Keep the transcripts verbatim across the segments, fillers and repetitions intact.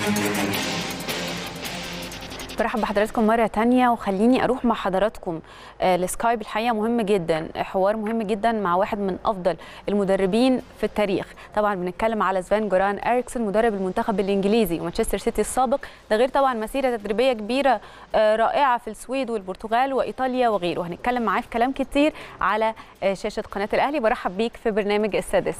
برحب بحضراتكم مرة تانية، وخليني أروح مع حضراتكم لسكايب. الحقيقة مهم جدا، حوار مهم جدا مع واحد من أفضل المدربين في التاريخ. طبعا بنتكلم على سفان جوران إريكسون، مدرب المنتخب الإنجليزي ومانشستر سيتي السابق، ده غير طبعا مسيرة تدريبية كبيرة رائعة في السويد والبرتغال وإيطاليا وغيره. هنتكلم معاه في كلام كتير على شاشة قناة الأهلي. برحب بيك في برنامج السادس.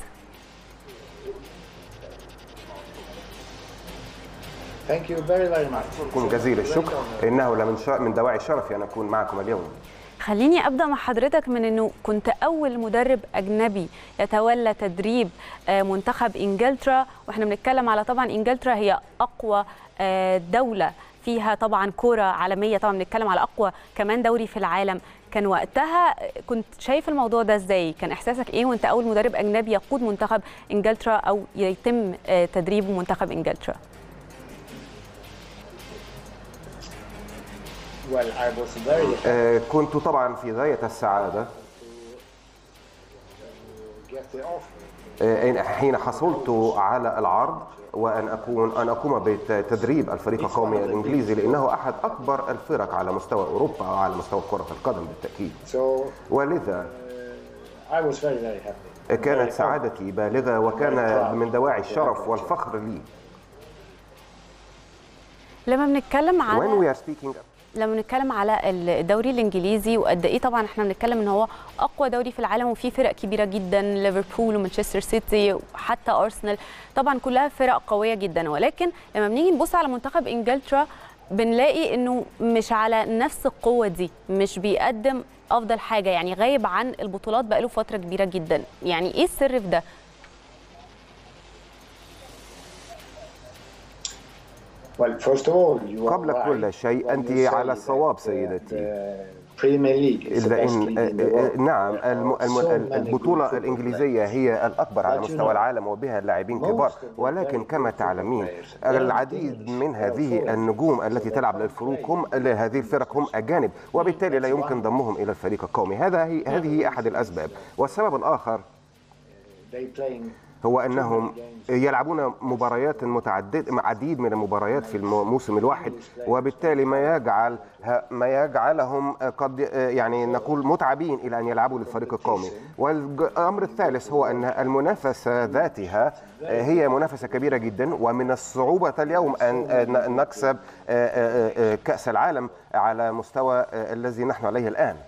Thank you very very much. أشكركم جزيل الشكر، إنه لمن من دواعي شرفي أن أكون معكم اليوم. خليني أبدأ مع حضرتك من أنه كنت أول مدرب أجنبي يتولى تدريب منتخب إنجلترا، وإحنا بنتكلم على طبعا إنجلترا هي أقوى دولة فيها طبعا كرة عالمية، طبعا بنتكلم على أقوى كمان دوري في العالم. كان وقتها كنت شايف الموضوع ده إزاي؟ كان إحساسك إيه وأنت أول مدرب أجنبي يقود منتخب إنجلترا أو يتم تدريب منتخب إنجلترا؟ Well, I was very آه كنت طبعا في غاية السعادة آه حين حصلت على العرض وأن أكون أن أقوم بتدريب الفريق القومي الإنجليزي، لأنه أحد أكبر الفرق على مستوى أوروبا وعلى مستوى كرة القدم بالتأكيد. ولذا كانت سعادتي بالغة، وكان من دواعي الشرف والفخر لي. لما بنتكلم على When we are speaking لما بنتكلم على الدوري الانجليزي وقد ايه طبعا احنا بنتكلم ان هو اقوى دوري في العالم، وفي فرق كبيره جدا، ليفربول ومانشستر سيتي وحتى ارسنال، طبعا كلها فرق قويه جدا. ولكن لما بنيجي نبص على منتخب انجلترا بنلاقي انه مش على نفس القوه دي، مش بيقدم افضل حاجه، يعني غايب عن البطولات بقاله فتره كبيره جدا. يعني ايه السر في ده؟ قبل كل شيء أنت على الصواب سيدتي، لأن نعم البطولة الإنجليزية هي الأكبر على مستوى العالم وبها اللاعبين كبار، ولكن كما تعلمين العديد من هذه النجوم التي تلعب للفريق هم لهذه الفرق هم أجانب، وبالتالي لا يمكن ضمهم إلى الفريق القومي. هذا هي هذه هي أحد الأسباب. والسبب الآخر هو أنهم يلعبون مباريات متعددة، عديد من المباريات في الموسم الواحد، وبالتالي ما يجعل ما يجعلهم قد يعني نقول متعبين إلى أن يلعبوا للفريق القومي. والأمر الثالث هو أن المنافسة ذاتها هي منافسة كبيرة جدا، ومن الصعوبة اليوم أن نكسب كأس العالم على مستوى الذي نحن عليه الآن.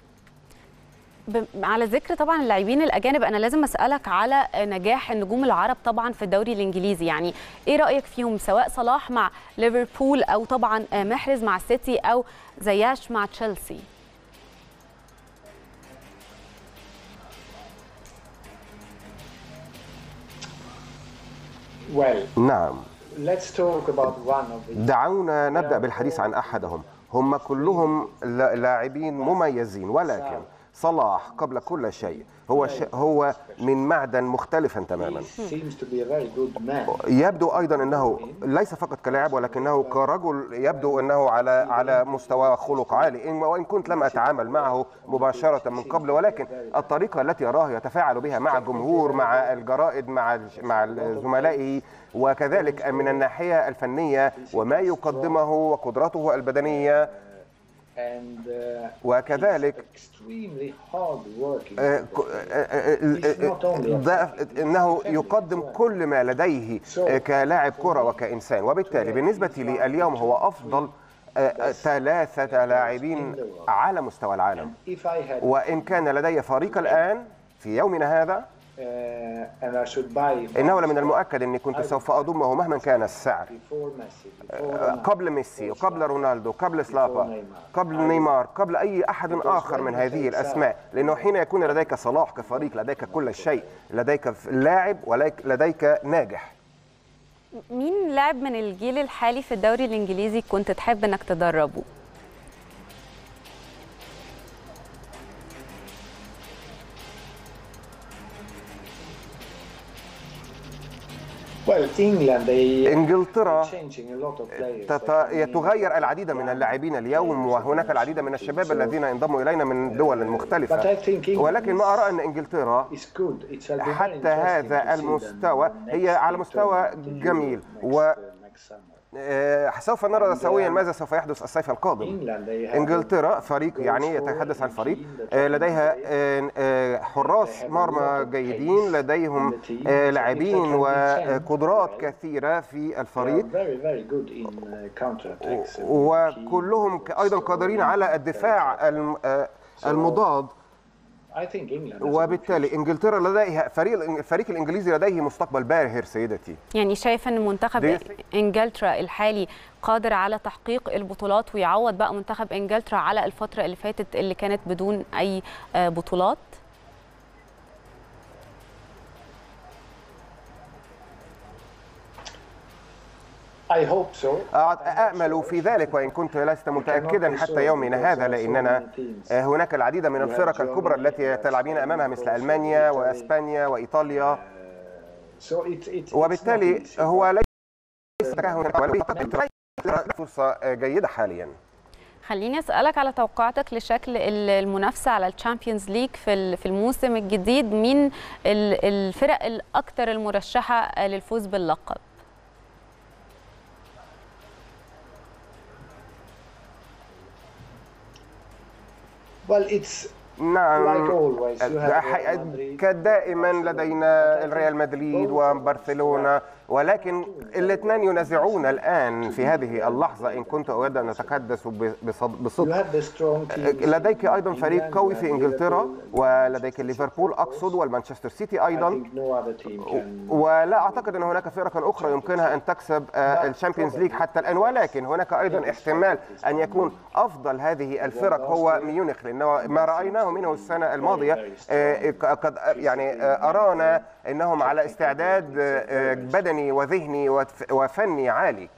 على ذكر طبعا اللاعبين الاجانب، انا لازم اسالك على نجاح النجوم العرب طبعا في الدوري الانجليزي. يعني ايه رايك فيهم، سواء صلاح مع ليفربول او طبعا محرز مع السيتي او زياش مع تشيلسي؟ نعم، دعونا نبدأ بالحديث عن أحدهم. هم كلهم لاعبين مميزين، ولكن صلاح قبل كل شيء هو ش... هو من معدن مختلفا تماما. يبدو ايضا انه ليس فقط كلاعب ولكنه كرجل، يبدو انه على على مستوى خلق عالي، وان كنت لم اتعامل معه مباشره من قبل، ولكن الطريقه التي اراه يتفاعل بها مع الجمهور، مع الجرائد، مع مع زملائه، وكذلك من الناحيه الفنيه وما يقدمه وقدراته البدنيه، وكذلك انه يقدم كل ما لديه كلاعب كرة وكإنسان. وبالتالي بالنسبة لي اليوم هو أفضل ثلاثة لاعبين على مستوى العالم. وإن كان لدي فريق الآن في يومنا هذا، إنه لمن المؤكد أني كنت سوف أضمه مهما كان السعر، قبل ميسي وقبل رونالدو، قبل سلافا، قبل نيمار، قبل أي أحد آخر من هذه الأسماء. لأنه حين يكون لديك صلاح كفريق، لديك كل شيء، لديك لاعب ولديك ناجح. مين لاعب من الجيل الحالي في الدوري الإنجليزي كنت تحب أنك تدربه؟ إنجلترا تغير العديد من اللاعبين اليوم، وهناك العديد من الشباب الذين انضموا إلينا من دول مختلفة، ولكن ما أرى أن إنجلترا حتى هذا المستوى هي على مستوى جميل. و سوف نرى سويا ماذا سوف يحدث الصيف القادم. انجلترا فريق يعني يتحدث عن فريق لديها حراس مرمى جيدين، لديهم لاعبين وقدرات كثيرة في الفريق، وكلهم أيضا قادرين على الدفاع المضاد. وبالتالي انجلترا لديها فريق الفريق الانجليزي لديه مستقبل باهر سيدتي. يعني شايفه ان منتخب انجلترا الحالي قادر على تحقيق البطولات ويعوض بقى منتخب انجلترا على الفتره اللي فاتت اللي كانت بدون اي بطولات؟ أأمل في ذلك، وإن كنت لست متأكدا حتى يومنا هذا، لأننا هناك العديد من الفرق الكبرى التي تلعبين أمامها مثل ألمانيا وأسبانيا وإيطاليا، وبالتالي هو ليس فرصة جيدة حاليا. خليني أسألك على توقعاتك لشكل المنافسة على الشامبيونز ليج في الموسم الجديد. مين الفرق الأكثر المرشحة للفوز باللقب؟ نعم، كدائما لدينا الريال مدريد وبرشلونة، ولكن الاثنان ينازعون الآن في هذه اللحظة. إن كنت أود أن أتحدث بصدق، لديك أيضا فريق قوي في إنجلترا، ولديك ليفربول أقصد والمانشستر سيتي أيضا، ولا أعتقد أن هناك فرق أخرى يمكنها أن تكسب الشامبيونز ليج حتى الآن. ولكن هناك أيضا احتمال أن يكون أفضل هذه الفرق هو ميونخ، لأنه ما رأيناه منه السنة الماضية قد يعني أرانا أنهم على استعداد بدني وذهني وفني عالي.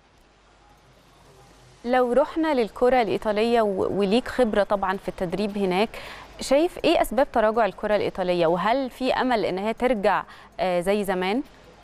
لو رحنا للكرة الإيطالية وليك خبرة طبعا في التدريب هناك، شايف إيه أسباب تراجع الكرة الإيطالية، وهل في أمل إنها ترجع زي زمان؟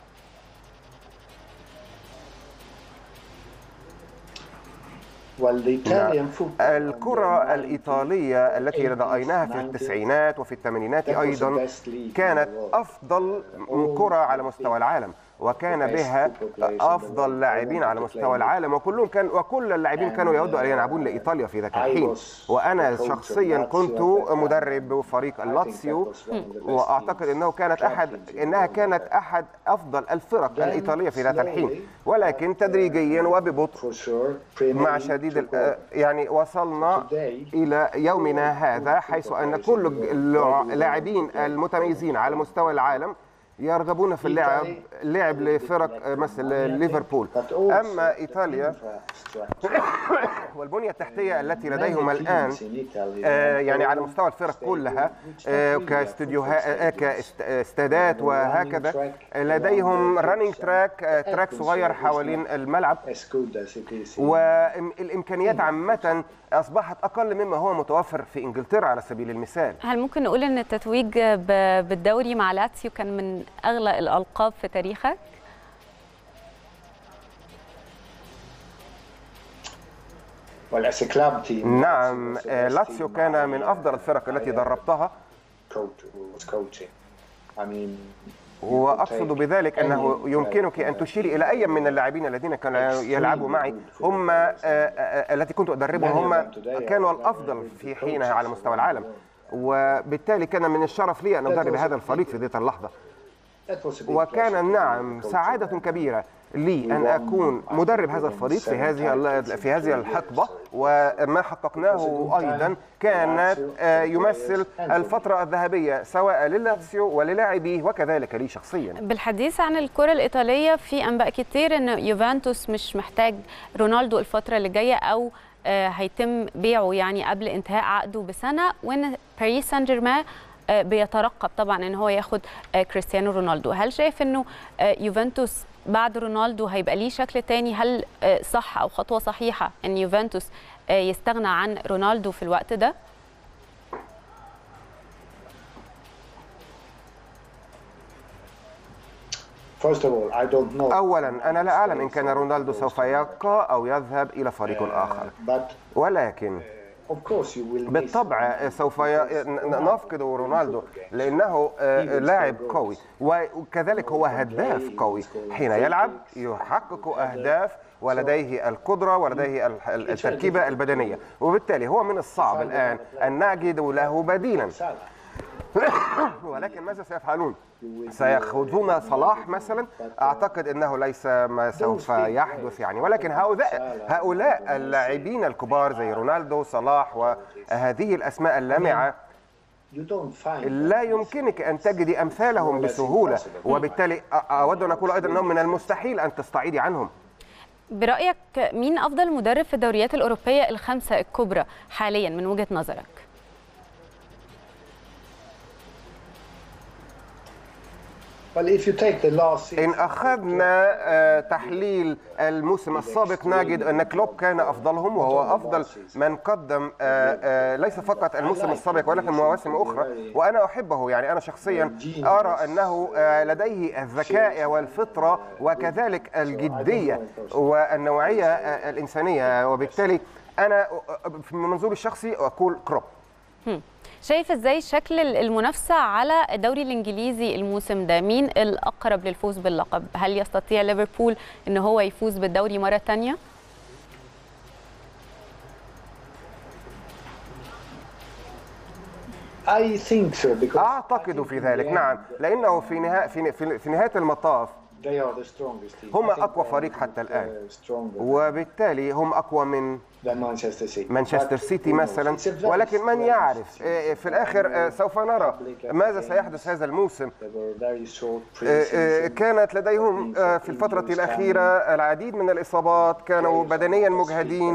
الكرة الإيطالية التي رأيناها في التسعينات وفي الثمانينات أيضا كانت أفضل كرة على مستوى العالم، وكان بها أفضل لاعبين على مستوى العالم، وكلهم كان وكل اللاعبين كانوا يودوا أن يلعبون لإيطاليا في ذاك الحين. وأنا شخصيا كنت مدرب فريق اللاتسيو، وأعتقد أنه كانت أحد إنها كانت أحد أفضل الفرق الإيطالية في ذات الحين، ولكن تدريجيا وببطء مع شديد يعني وصلنا إلى يومنا هذا، حيث أن كل اللاعبين المتميزين على مستوى العالم يرغبون في اللعب لعب لفرق مثل ليفربول. أما إيطاليا والبنية التحتية التي لديهم الآن يعني على مستوى الفرق كلها كاستوديوهات كاستادات وهكذا، لديهم رانينج تراك تراك صغير حوالين الملعب، والإمكانيات عامة أصبحت أقل مما هو متوفر في إنجلترا على سبيل المثال. هل ممكن نقول أن التتويج بالدوري مع لاتسيو كان من أغلى الألقاب في تاريخك؟ نعم، لاتسيو كان من أفضل الفرق التي دربتها، وأقصد بذلك أنه يمكنك أن تشير إلى أي من اللاعبين الذين كانوا يلعبوا معي، هم التي كنت أدربهم هم كانوا الأفضل في حينها على مستوى العالم، وبالتالي كان من الشرف لي أن أدرب هذا الفريق في ذات اللحظة. وكان نعم سعادة كبيرة لي أن أكون مدرب هذا الفريق في هذه في هذه الحقبة، وما حققناه أيضا كان يمثل الفترة الذهبية سواء للاتسيو وللاعبيه وكذلك لي شخصيا. بالحديث عن الكرة الإيطالية، في أنباء كتير أن يوفنتوس مش محتاج رونالدو الفترة اللي جاية، أو هيتم بيعه يعني قبل انتهاء عقده بسنة، وأن باريس سان جيرمان بيترقب طبعا ان هو ياخد كريستيانو رونالدو. هل شايف انه يوفنتوس بعد رونالدو هيبقى ليه شكل تاني؟ هل صح او خطوه صحيحه ان يوفنتوس يستغنى عن رونالدو في الوقت ده؟ اولا انا لا اعلم ان كان رونالدو سوف يبقى او يذهب الى فريق اخر، ولكن بالطبع سوف نفقد رونالدو لأنه لاعب قوي وكذلك هو هداف قوي، حين يلعب يحقق أهداف ولديه القدرة ولديه التركيبة البدنية، وبالتالي هو من الصعب الآن أن نجد له بديلا. ولكن ماذا سيفعلون؟ سيأخذون صلاح مثلا؟ أعتقد أنه ليس ما سوف يحدث يعني، ولكن هؤلاء هؤلاء اللاعبين الكبار زي رونالدو صلاح وهذه الأسماء اللامعة لا يمكنك أن تجدي أمثالهم بسهولة، وبالتالي أود أن أقول أيضا أنهم من المستحيل أن تستعيدي عنهم. برأيك مين أفضل مدرب في الدوريات الأوروبية الخمسة الكبرى حاليا من وجهة نظرك؟ إن أخذنا تحليل الموسم السابق نجد أن كلوب كان أفضلهم، وهو أفضل من قدم ليس فقط الموسم السابق ولكن مواسم أخرى، وأنا أحبه. يعني أنا شخصيا أرى أنه لديه الذكاء والفطرة وكذلك الجدية والنوعية الإنسانية، وبالتالي أنا من منظوري الشخصي أقول كلوب. شايف ازاي شكل المنافسه على الدوري الانجليزي الموسم ده؟ مين الاقرب للفوز باللقب؟ هل يستطيع ليفربول ان هو يفوز بالدوري مره ثانيه؟ اعتقد في ذلك نعم، لانه في نهايه في, في نهايه المطاف هم اقوى فريق حتى الان، وبالتالي هم اقوى من مانشستر سيتي مثلا، ولكن من يعرف في الآخر سوف نرى ماذا سيحدث هذا الموسم. كانت لديهم في الفترة الأخيرة العديد من الإصابات، كانوا بدنيا مجهدين،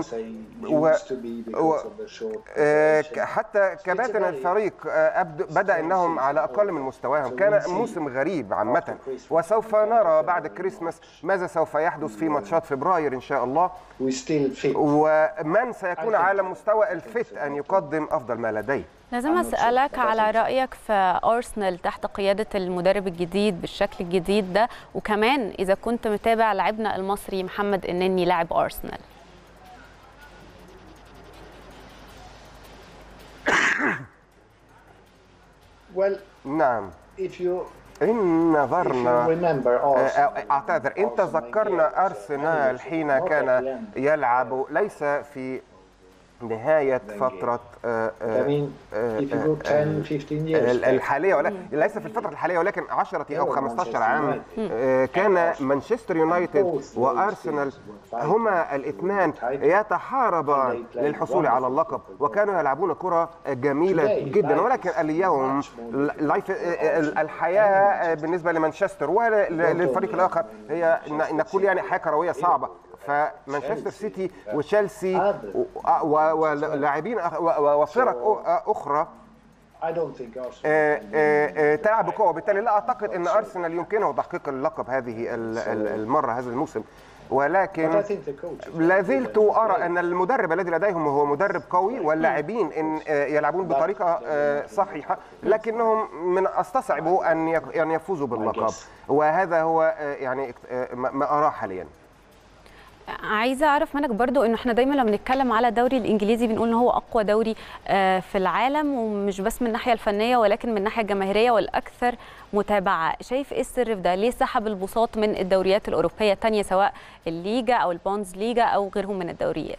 وحتى كباتن الفريق بدأ أنهم على أقل من مستواهم. كان موسم غريب عامة، وسوف نرى بعد كريسماس ماذا سوف يحدث في ماتشات فبراير إن شاء الله، ومن سيكون على مستوى الفت أن يقدم أفضل ما لديه. لازم أسألك على رأيك في أرسنال تحت قيادة المدرب الجديد بالشكل الجديد ده، وكمان إذا كنت متابع لاعبنا المصري محمد النني لاعب أرسنال. نعم، إن نظرنا أعتذر إن تذكرنا أرسنال حين كان يلعب ليس في نهاية فترة الحالية، ولكن ليس في الفترة الحالية ولكن عشرة أو خمسة عشر عام، كان مانشستر يونايتد وأرسنال هما الاثنان يتحاربان للحصول على اللقب، وكانوا يلعبون كرة جميلة جدا. ولكن اليوم الحياة بالنسبة لمانشستر وللفريق الآخر هي نقول يعني حياة كروية صعبة، فمانشستر سيتي وتشيلسي ولاعبين وفرق أخرى تلعب بقوة، وبالتالي لا أعتقد أن أرسنال يمكنه تحقيق اللقب هذه المرة هذا الموسم. ولكن لا زلت أرى أن المدرب الذي لديهم هو مدرب قوي، واللاعبين إن يلعبون بطريقة صحيحة، لكنهم من استصعب أن يفوزوا باللقب، وهذا هو يعني ما أراه حاليا. عايزه اعرف منك برضو انه احنا دايما لما بنتكلم على الدوري الانجليزي بنقول ان هو اقوى دوري في العالم، ومش بس من الناحيه الفنيه ولكن من الناحيه الجماهيريه والاكثر متابعه. شايف ايه السر في ده؟ ليه سحب البساط من الدوريات الاوروبيه الثانيه سواء الليجا او البونز ليجا او غيرهم من الدوريات؟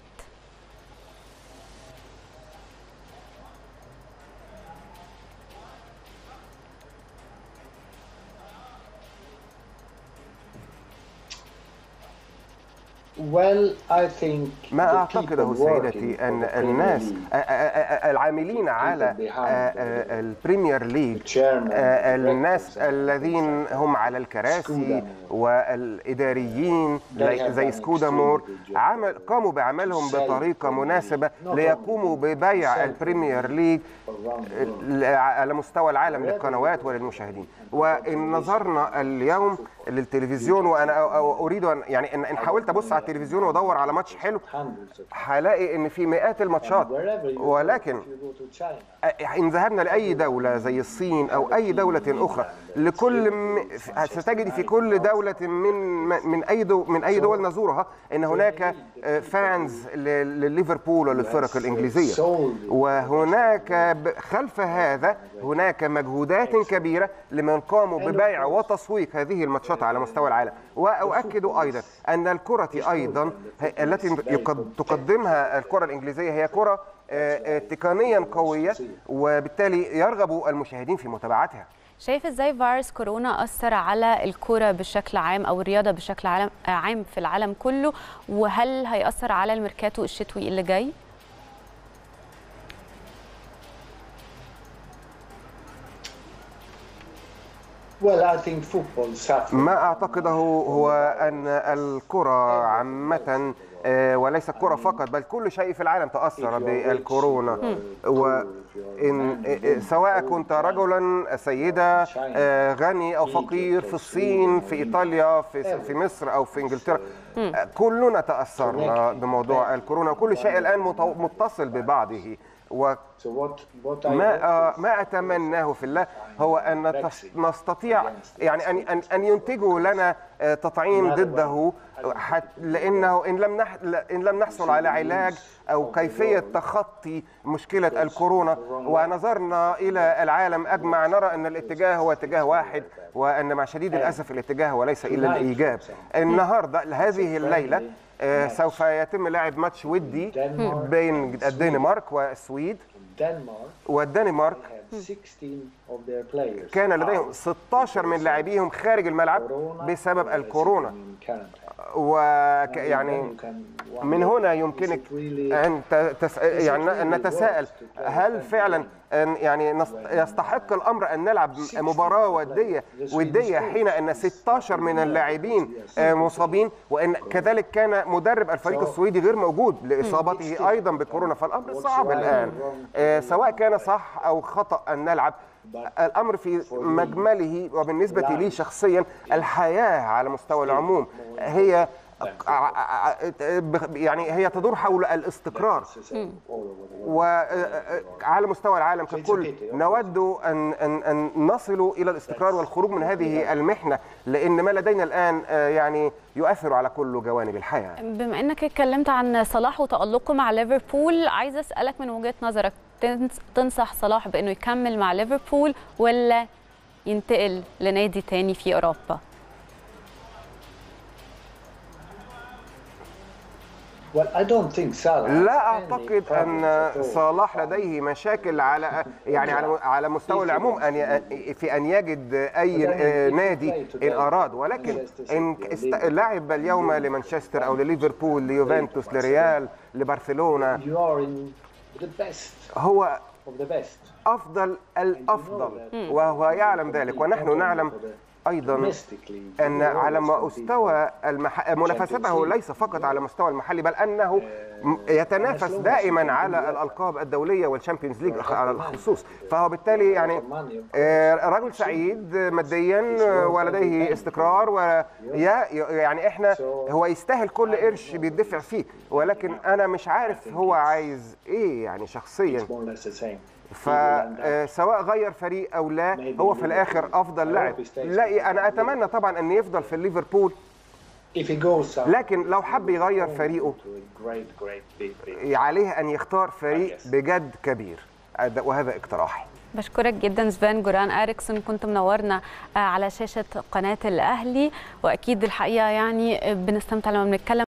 ما أعتقده سيدتي أن الناس العاملين على البريمير ليج، الناس الذين هم على الكراسي والإداريين زي سكودامور عمل قاموا بعملهم بطريقة مناسبة ليقوموا ببيع البريمير ليج على مستوى العالم للقنوات وللمشاهدين. وإن نظرنا اليوم للتلفزيون، وأنا أريد أن يعني إن حاولت أبص على التلفزيون وادور على ماتش حلو هلاقي ان في مئات الماتشات. ولكن ان ذهبنا لاي دوله زي الصين او اي دوله اخرى، لكل م... ستجد في كل دوله من من اي دو... من اي دول نزورها ان هناك فانز لليفربول وللفرق الانجليزيه، وهناك خلف هذا هناك مجهودات كبيره لمن قاموا ببيع وتسويق هذه الماتشات على مستوى العالم. واؤكد ايضا ان الكره ايضا التي تقدمها الكره الانجليزيه هي كره تقنيا قويه، وبالتالي يرغب المشاهدين في متابعتها. شايف ازاي فيروس كورونا اثر على الكره بشكل عام او الرياضه بشكل عام في العالم كله، وهل هيأثر على الميركاتو الشتوي اللي جاي؟ ما أعتقده هو أن الكرة عامة وليس الكرة فقط بل كل شيء في العالم تأثر بالكورونا، وإن سواء كنت رجلا سيدة غني أو فقير في الصين في إيطاليا في في مصر أو في إنجلترا، كلنا تأثرنا بموضوع الكورونا، وكل شيء الآن متصل ببعضه. وما ما أتمناه في الله هو أن نستطيع يعني أن أن أن ينتجوا لنا تطعيم ضده، لأنه إن لم إن لم نحصل على علاج أو كيفية تخطي مشكلة الكورونا ونظرنا إلى العالم أجمع نرى أن الاتجاه هو اتجاه واحد، وأن مع شديد الأسف الاتجاه وليس إلا الإيجاب. النهاردة هذه الليلة آه سوف يتم لعب ماتش ودي بين الدنمارك والسويد، والدنمارك كان لديهم ستة عشر من لاعبيهم خارج الملعب بسبب الكورونا. ويعني من هنا يمكنك أن تس... يعني أن نتساءل هل فعلا أن يعني يستحق الأمر أن نلعب مباراة ودية ودية حين أن ستة عشر من اللاعبين مصابين، وأن كذلك كان مدرب الفريق السويدي غير موجود لإصابته أيضا بكورونا. فالأمر صعب الآن، سواء كان صح أو خطأ أن نلعب. الأمر في مجمله وبالنسبة لي شخصيا الحياة على مستوى العموم هي يعني هي تدور حول الاستقرار، وعلى مستوى العالم ككل نود أن أن أن نصل إلى الاستقرار والخروج من هذه المحنة، لأن ما لدينا الآن يعني يؤثر على كل جوانب الحياة. بما أنك اتكلمت عن صلاح وتألقه مع ليفربول، عايز أسألك من وجهة نظرك، تنصح صلاح بأنه يكمل مع ليفربول ولا ينتقل لنادي تاني في أوروبا؟ لا أعتقد أن صلاح لديه مشاكل على يعني على على مستوى العموم أن في أن يجد أي نادي إن أراد، ولكن إن لعب اليوم لمانشستر أو لليفربول ليوفنتوس لريال لبرشلونة هو أفضل الأفضل، وهو يعلم ذلك، ونحن نعلم أيضا أن على مستوى المح... منافسته ليس فقط على مستوى المحلي، بل أنه يتنافس دائما على الألقاب الدولية والشامبيونز ليج على الخصوص. فهو بالتالي يعني رجل سعيد ماديا ولديه استقرار، ويعني احنا هو يستاهل كل قرش بيدفع فيه، ولكن أنا مش عارف هو عايز إيه يعني شخصيا. فسواء غير فريق او لا هو في الاخر افضل لاعب. لا انا اتمنى طبعا ان يفضل في ليفربول، لكن لو حب يغير فريقه عليه ان يختار فريق بجد كبير، وهذا اقتراحي. بشكرك جدا سفان جوران إريكسون، كنت منورنا على شاشة قناة الأهلي، وأكيد الحقيقة يعني بنستمتع لما بنتكلم